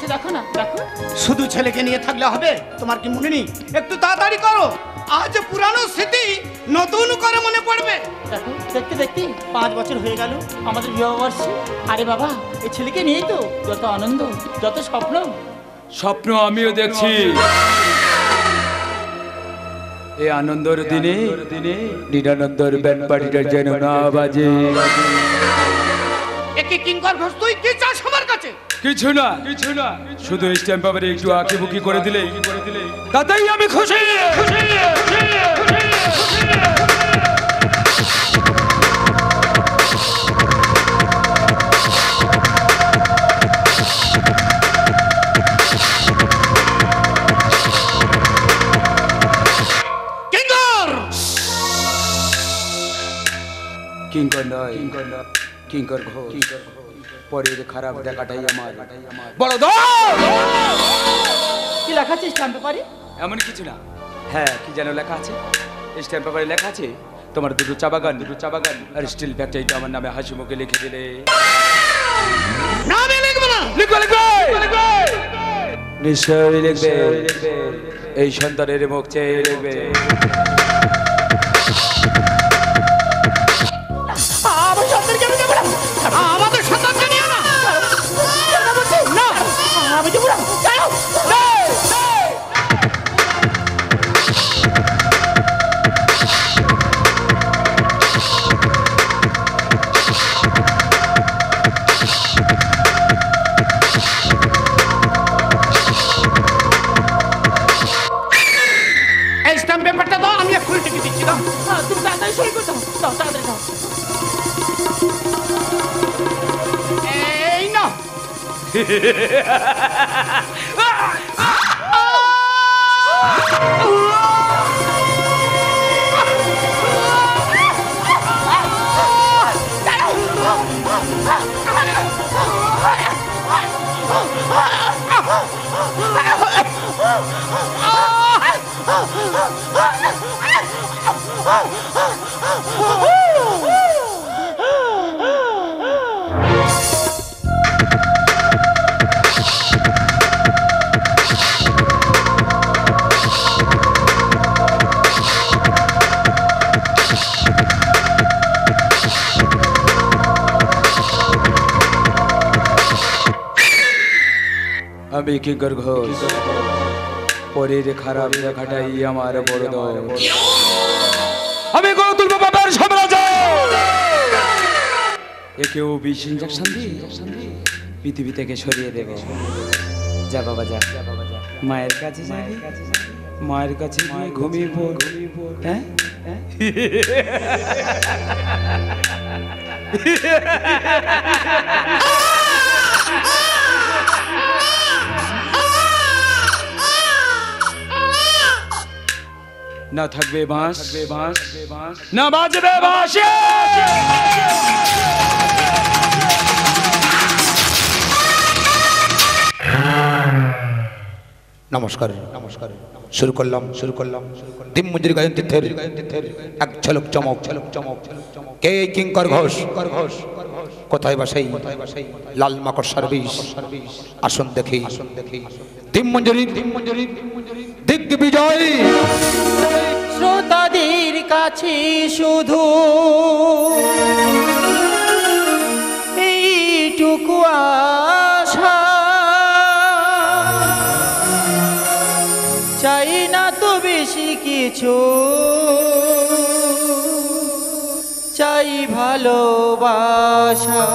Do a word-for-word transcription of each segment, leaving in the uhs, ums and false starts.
বসে দেখো না, দেখো। শুধু ছেলেকে নিয়ে থাকলে হবে? তোমার কি মনে নেই? একটু তাড়াতাড়ি করো, আজ পুরানো স্মৃতি নতুন করে মনে পড়বে। দেখো, দেখতে দেখতে পাঁচ বছর হয়ে গেল আমাদের বিবাহবর্ষে। আরে বাবা, এই ছেলেকে নিয়েই তো যত আনন্দ, যত স্বপ্ন। স্বপ্ন আমিও দেখছি। এই আনন্দের দিনে দিনে নিরানন্দর ব্যান্ড পার্টিটা যেন না বাজে। একে কিঙ্কর ঘোষ, তুই কি চাস আমার কাছে? কিছু না, কিছু না, শুধু স্ট্যাম্প পেপারে একটু আঁকি বুকি করে দিলে তাতেই আমি খুশি। কিঙ্কর নয়, কিঙ্কর ঘোষ। পরের খারাপ দেখাটাই আমার বড় দোষ। কি লেখা আছে স্ট্যাম্প পেপারে? এমন কিছু না। হ্যাঁ, কি যেন লেখা আছে স্ট্যাম্প পেপারে? লেখা আছে তোমার দুটো চা বাগান, দুটো চা বাগান আর স্টিল ফ্যাক্টরিটা আমার নামে হাসি মুখে লিখে দিলে। না, আমি লিখবো না। লিখবে, লিখবে, নিশ্চয়ই লিখবে। এই সন্তানের মুখ চেয়ে লিখবে। আমাদের সন্তানকে নিয়ে না, আমি দেবো না। এই স্ট্যাম্প পেপারটা দাও, আমি এক্ষুনি টিকে দিচ্ছি। দাও, তুমি তাড়াতাড়ি সই করে দাও, দাও তাড়াতাড়ি দাও। এই না। আমি কিঙ্কর ঘোষ, পরের খারাপ দেখাটাই আমার বড় দোষ। আমি গড়ে তুলবো বাবার সাম্রাজ্য। একেও বিষ ইঞ্জেকশন দিয়ে পৃথিবী থেকে সরিয়ে দেবে। যা বাবা যা, মায়ের কাছে যাবি, মায়ের কাছে গিয়ে ঘুমিয়ে পড়। হ্যাঁ, না থাকবে বাঁশ, না বাজবে বাঁশি। নমস্কার, নমস্কার। শুরু করলাম, শুরু করলাম দিন মজুরি গায়ন তীর্থের এক ঝলক চমক, ঝলক চমক। কে কিঙ্কর ঘোষ? কোথায় বাসাই? লাল মাকড় সার্ভিস। আসন দেখি, আসন দেখি। দিন মঞ্জুরি, দিন মঞ্জুরি, দিগ্বিজয়। শ্রোতাদের কাছে শুধু এইটুকু আশা, চাই না তো বেশি কিছু, চাই ভালোবাসা।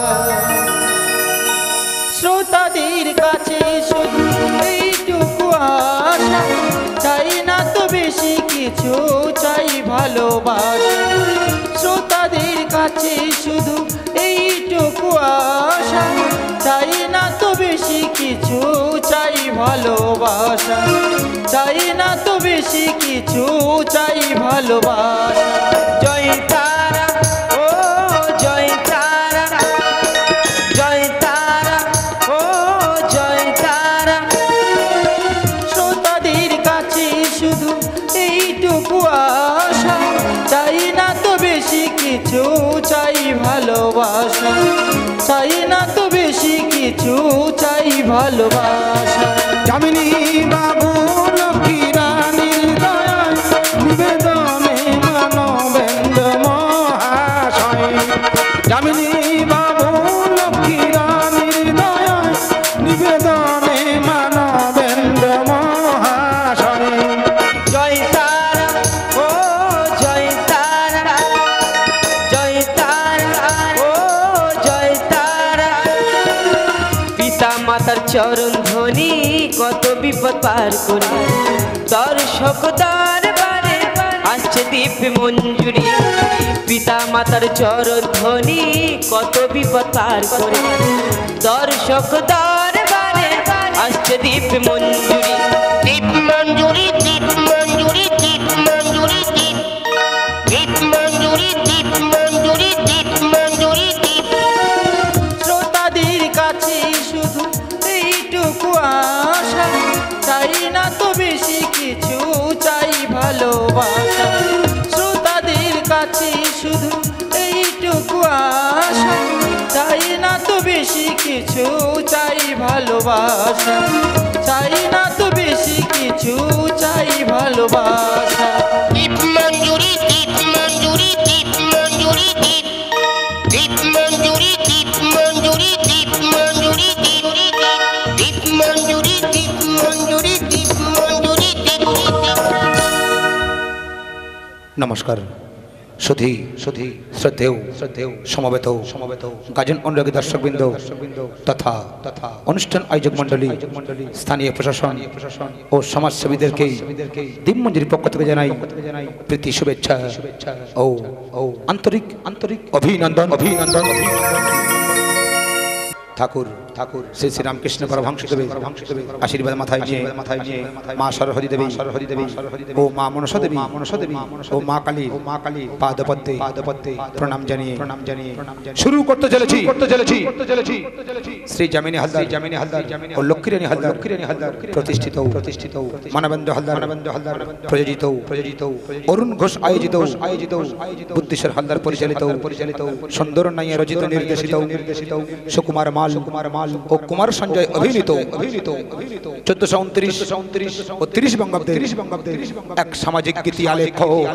শ্রোতাদের কাছে শুধু এইটুকু আশা, চাই না তো বেশি কিছু, চাই ভালোবাসা। শ্রোতাদের কাছে শুধু এইটুকু আশা, চাই না তো বেশি কিছু, চাই ভালোবাসা। চাই না তো বেশি কিছু, চাই ভালোবাসা। জয় তারা, ও জয় তারা, জয় তারা, ও জয় তারা। শ্রোতাদের কাছে শুধু এইটুকু আশা, চাই না তো বেশি কিছু, চাই ভালোবাসা। চাই না তো বেশি কিছু, চাই ভালোবাসা। যামিনী বাবু লক্ষ্মী রানীর দয়ায় নিবেদনে মানবেন্দ্র মহাশয়। যামিনী বাবু লক্ষ্মী রানীর দয়ায় নিবেদনে মানবেন্দ্র মহাশয়। জয় তারা ও জয় তারা, জয় তারা ও জয় তারা। পিতা মাতার চরণ ধ্বনি কত বিপদ পার করে, দর্শক দরবারে আসছে দিব্য মঞ্জুরি। পিতা মাতার চরণ ধ্বনি কত বিপদ পার করে, দর্শক দরবারে আসছে দিব্য মঞ্জুরি। দীপ মঞ্জুরি দীপ মঞ্জুরি দীপ মঞ্জুরি দীপ দীপ মঞ্জুরি দীপ মঞ্জুরি দীপ মঞ্জুরি দীপ। শ্রোতাদের কাছে শুধু এইটুকু আশা, চাই না তো বেশি কিছু, চাই ভালোবাসা। শ্রোতাদের কাছে শুধু এইটুকু আশা, চাই না তো বেশি কিছু, চাই ভালোবাসা। চাই না তো বেশি কিছু, চাই ভালোবাসা। দীপ মঞ্জুরি দীপ মঞ্জুরি দীপ মঞ্জুরি দীপ দীপ মঞ্জুরি দীপ মঞ্জুরি দীপ মঞ্জুরি দীপ দীপ মঞ্জুরি দীপ মঞ্জুরি দীপ মঞ্জুরি দীপ। নমস্কার। সুধী সুধী শ্রদ্ধেয় শ্রদ্ধেয় সমবেত সমবেত গাজন অনুরাগী দর্শকবৃন্দ তথা তথা অনুষ্ঠান আয়োজক মণ্ডলী স্থানীয় প্রশাসন ও সমাজসেবীদেরকে দীপমঞ্জুরির পক্ষ থেকে জানাই প্রীতি শুভেচ্ছা ও ও আন্তরিক আন্তরিক অভিনন্দন অভিনন্দন ঠাকুর ঠাকুর শ্রী শ্রী রামকৃষ্ণ পরমহংস দেবের আশীর্বাদ মাথায় নিয়ে মাথায় নিয়ে মা সরস্বতী দেবী সরস্বতী দেবী ও মা মনসা দেবী মনসা দেবী ও মা কালী ও মা কালী পাদপদ্মে পাদপদ্মে প্রণাম জানিয়ে প্রণাম জানিয়ে শুরু করতে চলেছি করতে চলেছি করতে চলেছি শ্রী জামিনী হালদার জামিনী হালদার ও লক্ষ্মীরানী হালদার লক্ষ্মীরানী হালদার প্রতিষ্ঠিত প্রতিষ্ঠিত মানবেন্দ্র হালদার মানবেন্দ্র হালদার প্রযোজিত প্রযোজিত অরুণ ঘোষ আয়োজিত আয়োজিত বুদ্ধিশ্বর হালদার পরিচালিত পরিচালিত সুন্দর নাইয়া রচিত নির্দেশিত নির্দেশিত সুকুমার মাল কুমার মাল ও কুমার সঞ্জয় অভিনীত অভিনীত চোদ্দশো উনত্রিশ উনত্রিশ ও তিরিশ বঙ্গাব্দে তিরিশ বঙ্গাব্দে এক সামাজিক গীতি আলেখ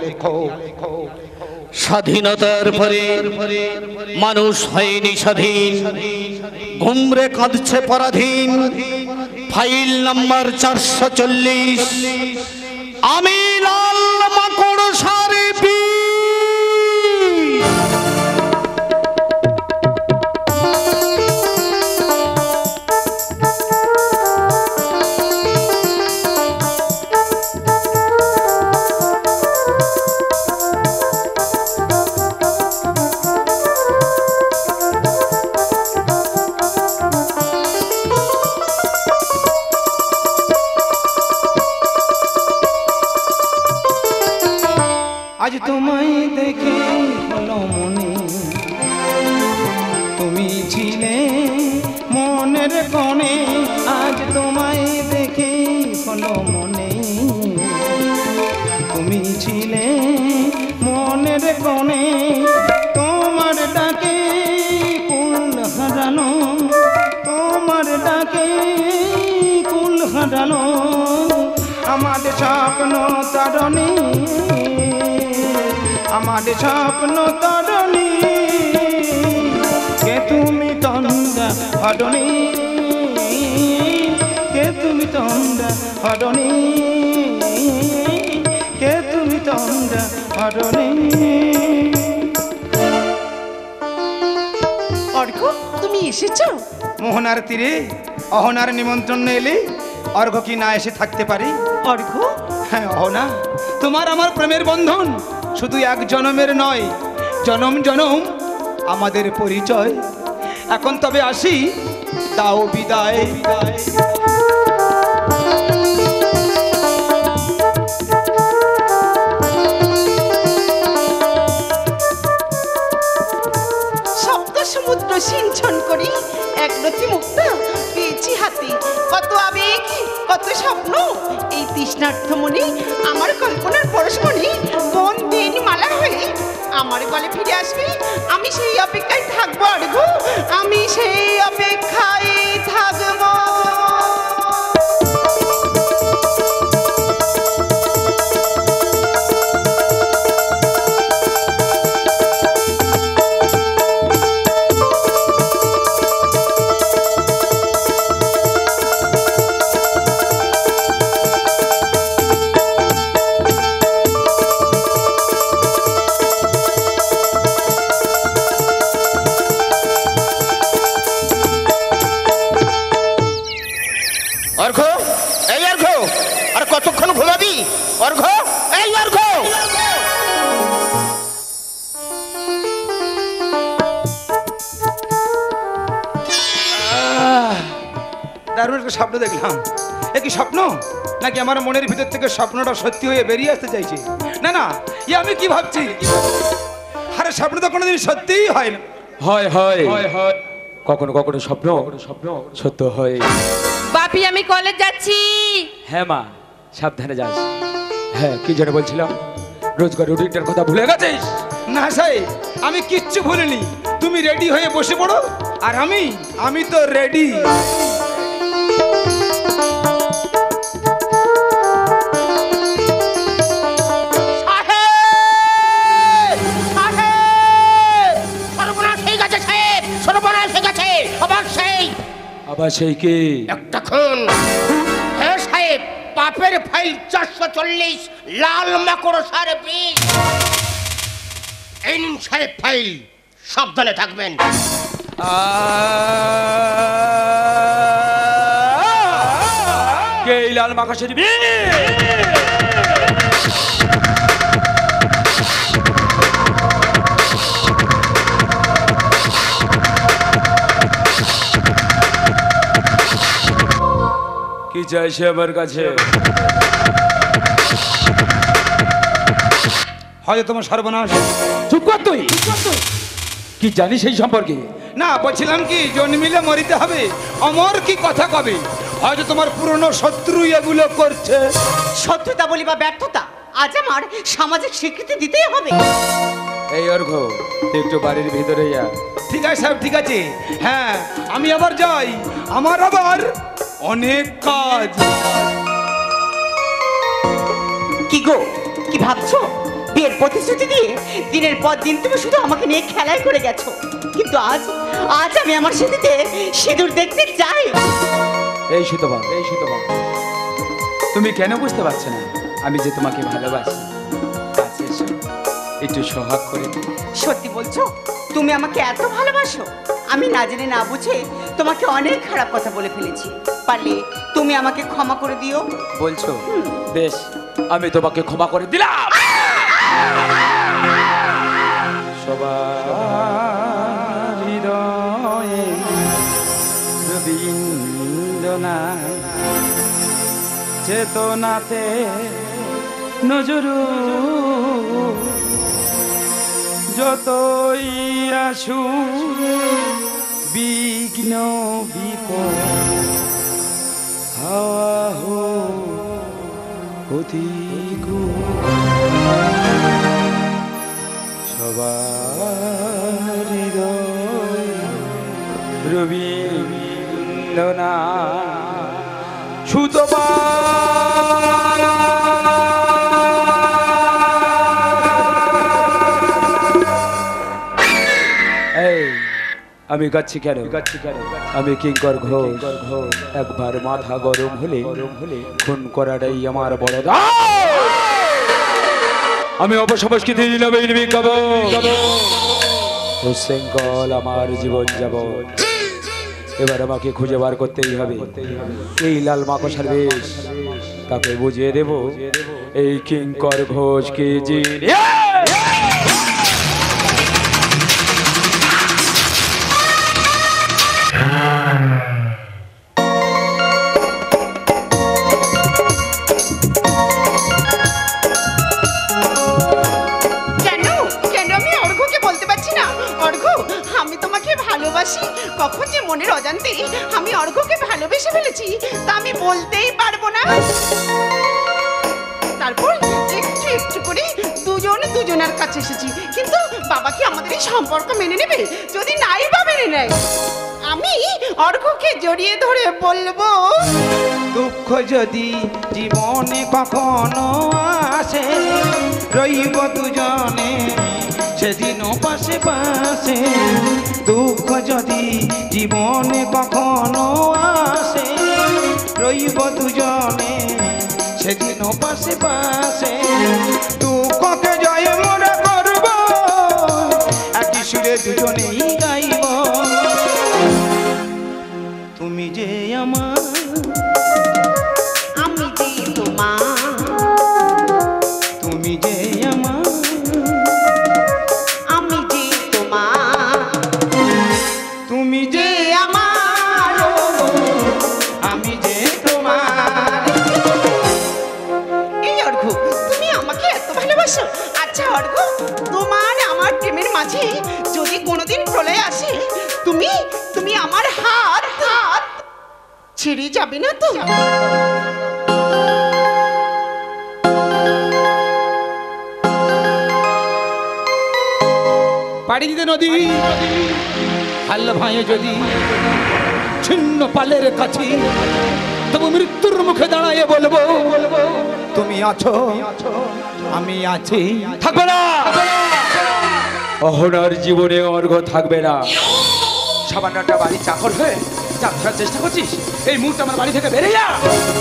স্বাধীনতার পরে মানুষ হয়নি স্বাধীন, ঘুমরে কাঁদছে পরাধীন। ফাইল নাম্বার চারশো চল্লিশ, আমি লাল মাকড় সারি পি। আজ তোমায় দেখে হলো মনে, তুমি ছিলে মনের কোণে। আজ তোমায় দেখে হলো মনে, তুমি ছিলে মনের কোণে। তোমার ডাকে কুল হারানো, তোমার ডাকে কুল হারানো আমাদের স্বপ্ন তারণী, আমাদের স্বপ্ন তরণী। কে তুমি তন্দা হরণী, কে তুমি তন্দা হরণী, কে তুমি তন্দা হরণী। অর্ঘ, তুমি এসেছো? মোহনার তীরে অহনার নিমন্ত্রণ এলে অর্ঘ কি না এসে থাকতে পারি? অর্ঘ, হ্যাঁ অহনা, তোমার আমার প্রেমের বন্ধন শুধু এক জনমের নয়, জনম জনম আমাদের পরিচয়। এখন তবে আসি, দাও বিদায়। শব্দ সমুদ্র সিঞ্চন করি এক নথি মুক্তা পেয়েছি হাতে। কত আবেগ, কত স্বপ্ন, এই তৃষ্ণার্থ মনে আমার কল্পনার পরশমণি কোন দিন মালা হয়ে আমার গলে ফিরে আসবে। আমি সেই অপেক্ষায় থাকবো অর্ঘ, আমি সেই অপেক্ষায় থাকবো। অর্ঘ, এই অর্ঘ। দারুণ একটা স্বপ্ন দেখলাম। এ কি স্বপ্ন নাকি আমার মনের ভিতর থেকে স্বপ্নটা সত্যি হয়ে বেরিয়ে আসতে চাইছে? না না, ই আমি কি ভাবছি? আরে স্বপ্ন তো কোনোদিন সত্যিই হয় না। হয় হয় হয় কখনো কখনো স্বপ্ন স্বপ্ন সত্য হয়। বাপি আমি কলেজ যাচ্ছি। হ্যাঁ মা, সাবধানে যাস। হ্যাঁ, কি যেন বলছিলাম, রোজগার রুটিনটার কথা ভুলে গেছিস? না সাহেব, আমি কিচ্ছু ভুলিনি। তুমি রেডি হয়ে বসে পড়ো, আর আমি আমি তো রেডি। আবার সেই কি? একটা খুন। হ্যাঁ সাহেব, পাপের ফাইল চারশো চল্লিশ, লাল মাকড়সার বিষ। এই নিন সাহেব ফাইল, সাবধানে থাকবেন। কে এই লাল মাকড়সার বিষ? কি চাইছে আমার কাছে? হয়তো তোমার সর্বনাশ। চুপ কর তুই। কি জানিস এই সম্পর্কে? না, বলছিলাম কি জন্মিলে মরিতে হবে, অমর কি কথা কবে। হয়তো তোমার পুরনো শত্রু এগুলো করছে। শত্রুতা বলি বা ব্যর্থতা, আজ আমার সামাজিক স্বীকৃতি দিতেই হবে। এই অর্ঘ, তুই একটু বাড়ির ভিতরে যা। ঠিক আছে সাহেব, ঠিক আছে। হ্যাঁ, আমি আবার যাই, আমার আবার অনেক কাজ। কি গো, কি ভাবছো? বিয়ের প্রতিশ্রুতি দিয়ে দিনের পর দিন তুমি শুধু আমাকে নিয়ে খেলাই করে গেছো, কিন্তু আজ আজ আমি আমার স্মৃতিতে সিঁদুর দেখতে চাই। এই সুতবা, এই সুতবা, তুমি কেন বুঝতে পারছো না আমি যে তোমাকে ভালোবাসি? কাছে এসো, একটু সোহাগ করে দিই। সত্যি বলছো? তুমি আমাকে এত ভালোবাসো? আমি না জেনে না বুঝে তোমাকে অনেক খারাপ কথা বলে ফেলেছি। পারলে তুমি আমাকে ক্ষমা করে দিও। বলছো? বেশ, আমি তোমাকে ক্ষমা করে দিলাম। সবার হৃদয়ে রবীন্দ্রনাথ চেতনাতে নজরু যতই আসু বিঘ্ন বিপদ হাওয়া হোক প্রতিকূল সবার হৃদয় রবীন্দ্রনাথ সুতপা। আমি গাচ্ছি কেন? গাচ্ছি কেন? আমি কিঙ্কর ঘোষ। একবার মাথা গরম হলে খুন করাটাই আমার বড় দা। আমি অপসংস্কৃতি নবীন বিজ্ঞাপ উশৃঙ্খল আমার জীবন যাব। এবার আমাকে খুঁজে বার করতেই হবে এই লাল মাকড়সার বেশ। তাকে বুঝিয়ে দেব এই কিঙ্কর ঘোষ কি জিনিস। কখন যে মনের অজান্তে আমি অর্ঘ্যকে ভালোবেসে ফেলেছি তা আমি বলতেই পারবো না। তারপর একটু একটু করে দুজন দুজনের কাছে এসেছি, কিন্তু বাবা কি আমাদের এই সম্পর্ক মেনে নেবে? যদি নাই বা মেনে নেয়, আমি অর্ঘ্যকে জড়িয়ে ধরে বলবো, দুঃখ যদি জীবনে কখনো আসে রইব দুজনে সেদিন পাশে পাশে। দুঃখ যদি জীবনে কখনো আসে রইব দুজনে সেদিন পাশে পাশে। দুঃখকে জয় মোরা করব, একই সুরে দুজনেই গাইব। তুমি যে আমার, আমি যে তোমার, ভালোবাসো। আচ্ছা অর্ঘ, তোমার আমার প্রেমের মাঝে যদি কোনোদিন প্রলয় আসে, তুমি তুমি আমার হাত হাত ছেড়ে যাবে না তো? পাড়ি দিতে নদী হাল্লা ভাঙে যদি ছিন্ন পালের কাছে, তবু মৃত্যুর মুখে দাঁড়াইয়ে বলবো তুমি আছো, আমি আছি। থাকবে না, অহনার জীবনে অর্ঘ থাকবে না। সামান্য একটা বাড়ি চাকর হয়ে যাত্রার চেষ্টা করছিস, এই মুহূর্তে আমার বাড়ি থেকে বেরিয়ে যা।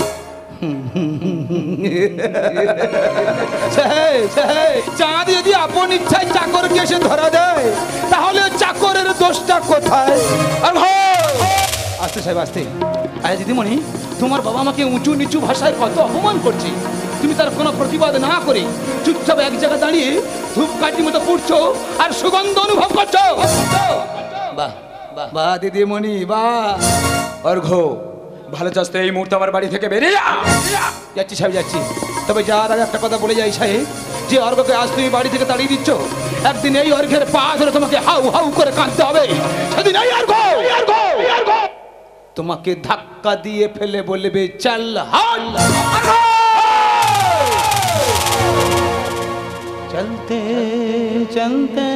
চাঁদ যদি আপন ইচ্ছায় চাকরকে এসে ধরা দেয়, তাহলে চাকরের দোষটা কোথায়? আস্তে সাহেব আস্তে। আরে দিদিমণি, তোমার বাবা আমাকে উঁচু নিচু ভাষায় কত অপমান করছে, তুমি তার কোনো প্রতিবাদ না করে চুপচাপ এক জায়গায় দাঁড়িয়ে ধূপকাঠির মতো পুড়ছো আর সুগন্ধ অনুভব করছো। বাহ বাহ বাহ দিদিমণি বাহ। অর্ঘ, ভালো চাস তো এই মুহূর্তে আমার বাড়ি থেকে বেরিয়ে যা। যাচ্ছি সাহেব যাচ্ছি। তবে যার আগে একটা কথা বলে যাই সাহেব, যে অর্ঘকে আজ তুমি বাড়ি থেকে তাড়িয়ে দিচ্ছ, একদিন এই অর্ঘের পা ধরে তোমাকে হাউ হাউ করে কাঁদতে হবে। সেদিন এই অর্ঘ তোমাকে ধাক্কা দিয়ে ফেলে বলবে চল হাল। চলতে চলতে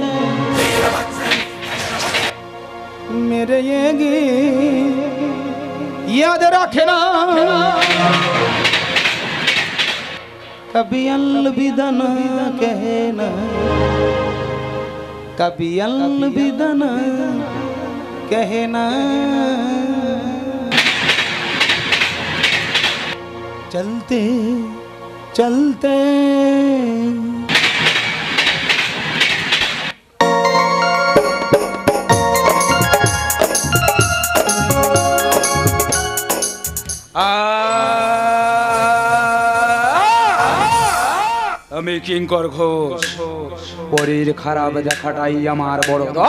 মেরে ये गीत याद रखना, कभी अलविदा न कहना, कभी अलविदा न कहना। चलते चलते আমি কিঙ্কর ঘোষ, পরীর খারাপ দেখাটাই আমার বড় দোষ।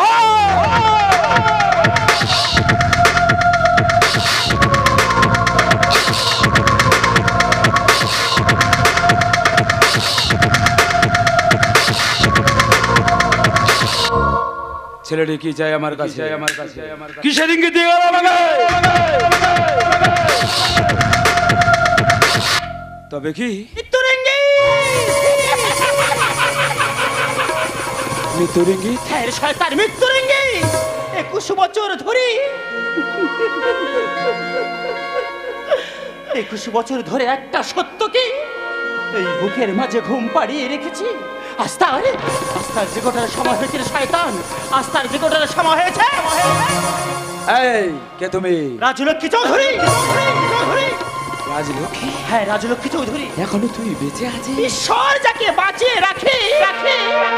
ছেলেটি কি চাই আমার কাছে? আমার কাছে কিসের ইঙ্গিত দিয়ে গেল আমাকে? তবে কি মৃত্যুর ইঙ্গিত? হ্যাঁ শয়তান, মৃত্যুর ইঙ্গিত। একুশ বছর ধরে একুশ বছর ধরে একটা সত্যকে এই বুকের মাঝে ঘুম পাড়িয়ে রেখেছি। আস্তার আস্তার যে গোটার সময় হয়েছে শয়তান, আস্তার যে গোটার সময় হয়েছে। এই কে তুমি? রাজলক্ষ্মী চৌধুরী। রাজলক্ষ্মী? হ্যাঁ রাজলক্ষ্মী চৌধুরী। এখনো তুই বেঁচে আছিস? ঈশ্বর যাকে বাঁচিয়ে রাখে রাখে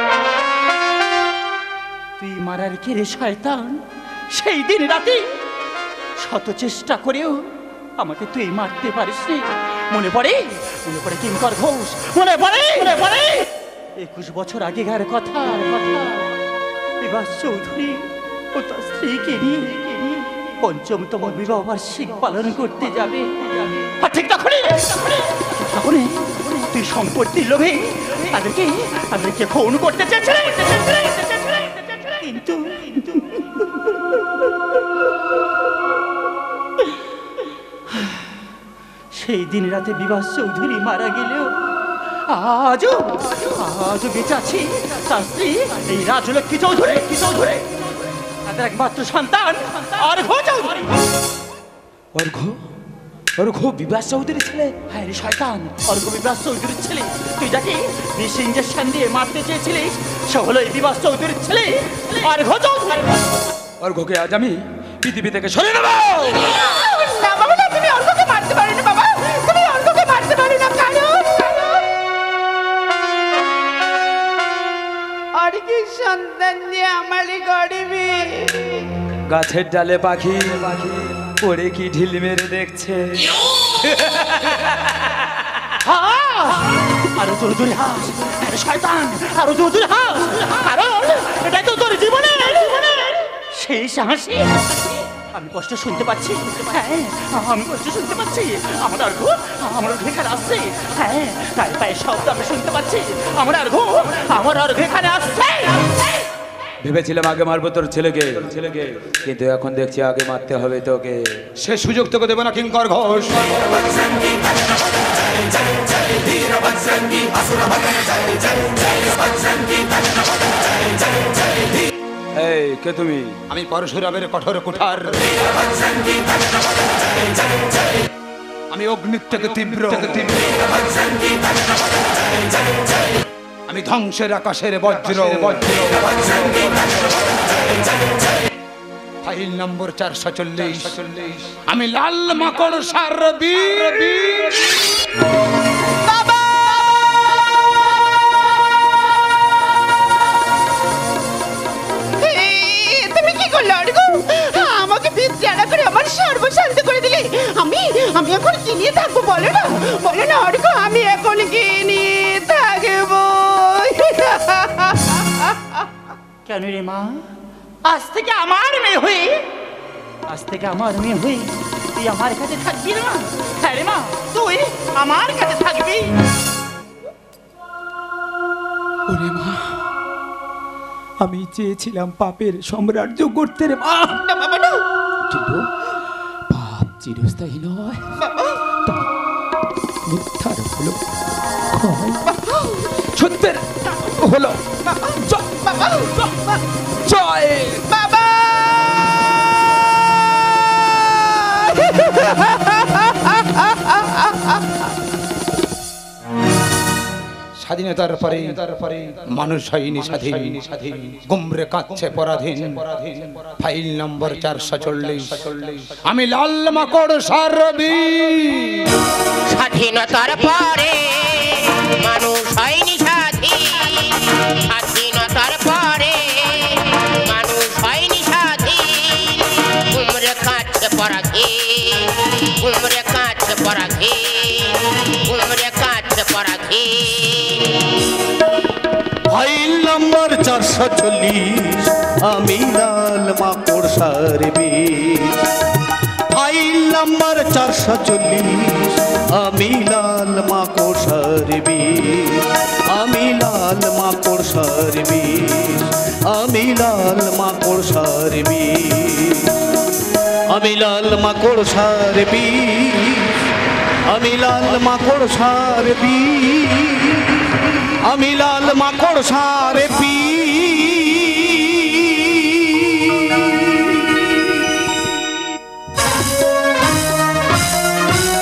তুই মারার কে রে শয়তান? সেই দিন রাতে শত চেষ্টা করেও আমাকে তুই মারতে পারিস নি। মনে পড়ে? মনে পড়ে কিঙ্কর ঘোষ? মনে পড়ে? মনে পড়ে একুশ বছর আগেকার কথা কথা বিভাস চৌধুরী ও তার স্ত্রীকে নিয়ে পঞ্চমতম বিবাহ বার্ষিক পালন করতে যাবে। আর ঠিক তখনই তখনই তুই সম্পত্তির লোভে তাদেরকে তাদেরকে খুন করতে চেয়েছিলে। কিন্তু কিন্তু সেই দিন রাতে বিভাস চৌধুরী মারা গেলেও আজও আজও বেঁচে আছে তার স্ত্রী এই রাজলক্ষ্মী চৌধুরী চৌধুরী তাদের একমাত্র সন্তান অর্ঘ চৌধুরী। অর্ঘ? অর্ঘ বিভাস চৌধুরীর ছেলে? হ্যাঁ রে শয়তান, অর্ঘ বিভাস চৌধুরীর ছেলে। তুই যাকে বিষ ইঞ্জেকশন দিয়ে মারতে চেয়েছিলিস সে হলো এই বিভাস চৌধুরীর ছেলে অর্ঘ চৌধুরী। অর্ঘকে আজ আমি পৃথিবী থেকে সরে নেব। না বাবা না, তুমি অর্ঘকে মারতে পারো না বাবা, তুমি অর্ঘকে মারতে পারো না। কারণ অর্ঘের সন্তান যে আমারই গরিবী। গাছের ডালে পাখি পড়ে কি ঢিল মেরে দেখছে। আরো জোরে জোরে হাস, আরে শয়তান আরো জোরে জোরে হাস, কারণ এটাই তো তোর জীবনের শেষ হাসি। আমি কষ্ট শুনতে পাচ্ছি, হ্যাঁ আমি কষ্ট শুনতে পাচ্ছি। আমার অর্ঘ, আমার অর্ঘ এখানে আসছে, হ্যাঁ পায়ে পায়ে শব্দ আমি শুনতে পাচ্ছি। আমার অর্ঘ, আমার অর্ঘ এখানে আসছে। ভেবেছিলাম আগে মারবো তোর ছেলেকে ছেলেকে কিন্তু এখন দেখছি আগে মারতে হবে তোকে। সে সুযোগ তোকে দেবে না কিঙ্কর ঘোষ। এই কে তুমি? আমি পরশুরামের কঠোর কুঠার, আমি অগ্নির থেকে তীব্র, আমি ধ্বংসের আকাশের বজ্র। ফাইল নম্বর চারশো চল্লিশ, আমি লাল মাকড় সারবি। তুমি কি করলে অর্ঘ? আমাকে বিদ্যানা করে আমার সর্বশান্ত করে দিলে। আমি আমি এখন কি নিয়ে থাকবো বলো না, বলো না অর্ঘ, আমি এখন কি নিয়ে থাকবো? কেন রে মা? আজ থেকে আমার মেয়ে হয়ে, আজ থেকে আমার মেয়ে হয়ে তুই আমার কাছে থাকবি না? হ্যাঁ রে মা, তুই আমার কাছে থাকবি। ওরে মা, আমি চেয়েছিলাম পাপের সাম্রাজ্য করতে রে মা, কিন্তু পাপ চিরস্থায়ী নয়, মিথ্যার হলো ক্ষয়, সত্যের হলো জয়। বাবা স্বাধীনতার পরে মানুষ হয়নি স্বাধীন, গুমরে কাঁদছে পরাধীন। ফাইল নম্বর চারশো চল্লিশ, আমি লাল মাকড় সারবি। স্বাধীনতার পরে মানুষ হয়নি স্বাধীন, স্বাধীনতার পরে মানুষ হয়নি স্বাধীন। গুমরে কাঁদছে পরাধীন, গুমরে কাঁদছে পরাধীন, গুমরে কাঁদছে পরাধীন। ফাইল নম্বর চারশো চল্লিশ, আমি লাল মাকড় সারবি। ফাইল নম্বর চারশো চল্লিশ, আমি লাল মাকড় সারবি। আমি লাল মাকড় সারবি, আমি লাল মাকড় সারবি। আমি লাল মাকড় সারবি, আমি লাল মাকড় সারবি। আমি লাল মাকড় সারবি।